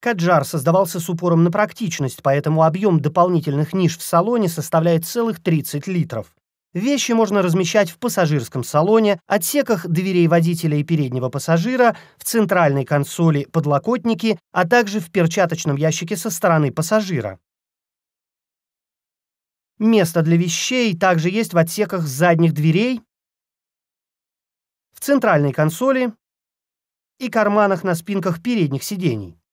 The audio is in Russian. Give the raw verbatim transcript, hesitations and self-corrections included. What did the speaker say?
Каджар создавался с упором на практичность, поэтому объем дополнительных ниш в салоне составляет целых тридцать литров. Вещи можно размещать в пассажирском салоне, отсеках дверей водителя и переднего пассажира, в центральной консоли подлокотники, а также в перчаточном ящике со стороны пассажира. Место для вещей также есть в отсеках задних дверей, в центральной консоли и карманах на спинках передних сидений.